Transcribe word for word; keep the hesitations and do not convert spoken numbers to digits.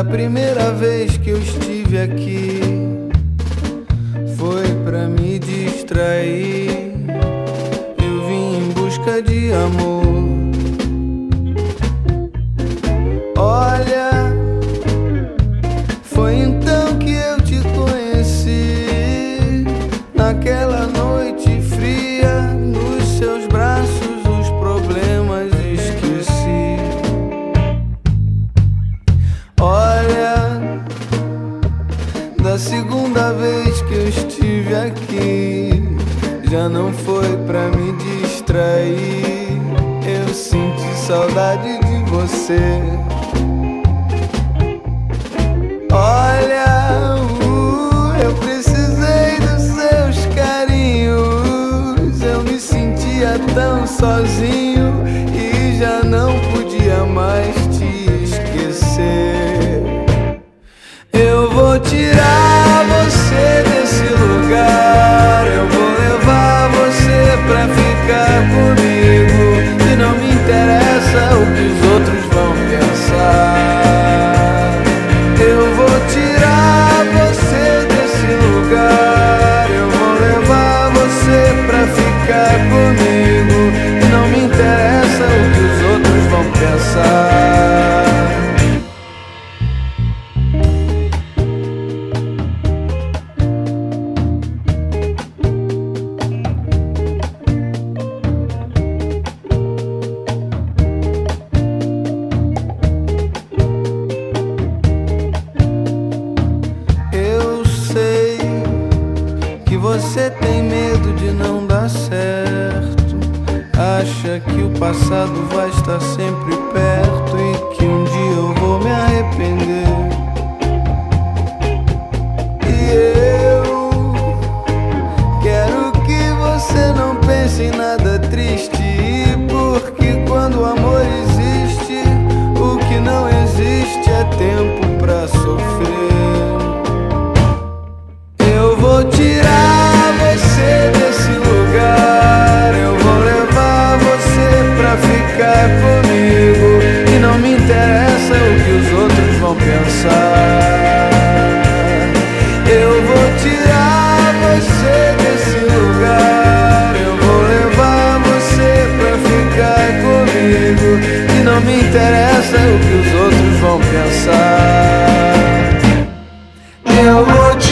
primeira vez que eu estive aqui foi pra me distrair. Eu vim em busca de amor. Olha, foi então que eu te conheci. Naquela noite fria, nos seus braços os problemas esqueci. Olha, da segunda vez que eu estive aqui, já não foi pra me distrair. Eu senti saudade de você. Olha, uh, eu precisei dos seus carinhos. Eu me sentia tão sozinho e já não podia mais te esquecer. Eu vou tirar você desse lugar, eu vou levar você pra ficar comigo. E não me interessa o que os outros vão pensar. Eu vou tirar você desse lugar, eu vou levar você pra ficar comigo. E não me interessa o que os outros vão pensar. Você tem medo de não dar certo, acha que o passado vai estar sempre perto e que um dia eu vou me arrepender. E eu quero que você não pense em nada triste, porque quando o amor existe, o que não existe é tempo pra sofrer. Eu vou tirar você desse lugar, eu vou levar você pra ficar comigo. E não me interessa o que os outros vão pensar. Eu vou tirar você desse lugar, eu vou levar você pra ficar comigo. E não me interessa o que os outros vão pensar. Eu vou